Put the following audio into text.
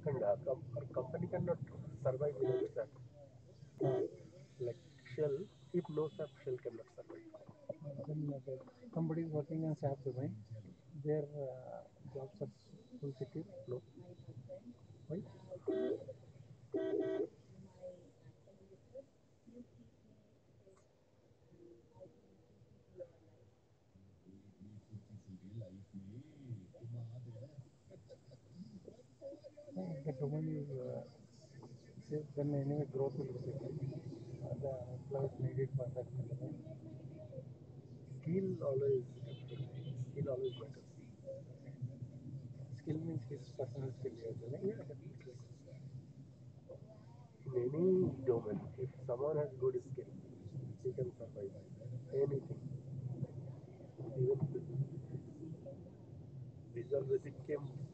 And our company cannot survive without SAP. Like Shell, if no SAP, Shell cannot survive. When somebody is working on SAP domain, their jobs are full secure. No. Why? The domain is safe, then anyway growth will be secure. The employees needed for that domain. Skill always skill always matters. Skill means his personal skill, usually. Yeah, definitely. In any domain, if someone has good skill, he can survive anything. Even Visual Basic came